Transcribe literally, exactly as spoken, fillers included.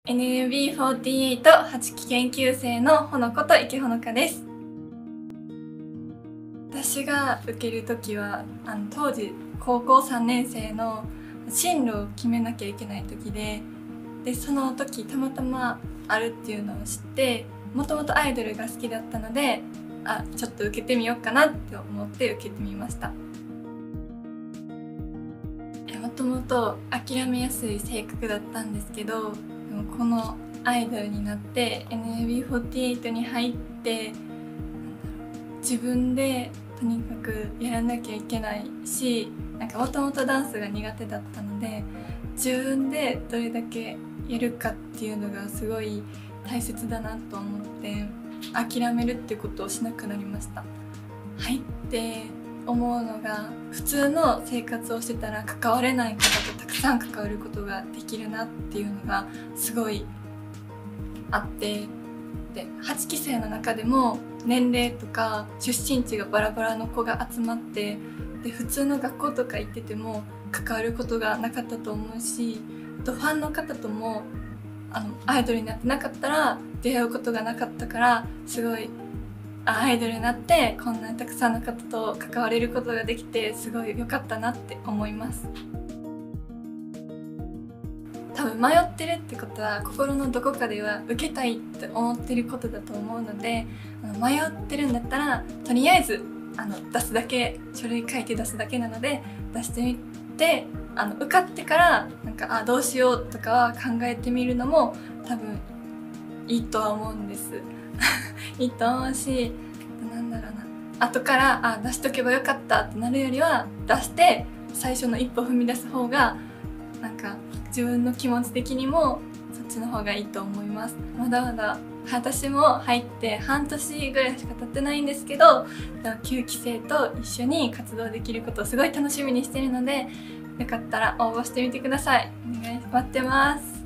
エヌエービーフォーティーエイト はちき研究生のほのこと池ほのかです。私が受ける時はあの当時高校さんねん生の進路を決めなきゃいけない時ででその時たまたまあるっていうのを知って、もともとアイドルが好きだったので、あちょっと受けてみようかなって思って受けてみました。もともと諦めやすい性格だったんですけど、でもこのアイドルになって エヌエービーフォーティーエイト に入って自分でとにかくやらなきゃいけないし、なんかもともとダンスが苦手だったので自分でどれだけやるかっていうのがすごい大切だなと思って諦めるってことをしなくなりました。入って思うのが、普通の生活をしてたら関われない方とたくさん関わることができるなっていうのがすごいあって、ではちき生の中でも年齢とか出身地がバラバラの子が集まって、で普通の学校とか行ってても関わることがなかったと思うし、あとファンの方ともあのアイドルになってなかったら出会うことがなかったから、すごいアイドルになってこんなにたくさんの方と関われることができてすごい良かったなって思います。多分迷ってるってことは心のどこかでは受けたいって思ってることだと思うので、迷ってるんだったらとりあえずあの出すだけ、書類書いて出すだけなので出してみて、あの受かってからなんかあどうしようとかは考えてみるのも多分いいとは思うんですいいと思うし、なんだろうな、後からあ出しとけばよかったってなるよりは出して最初の一歩踏み出す方がなんか自分の気持ち的にもそっちの方がいいと思います。まだまだ私も入って半年ぐらいしか経ってないんですけど、きゅうき生と一緒に活動できることをすごい楽しみにしてるので、よかったら応募してみてください。お願い待ってます。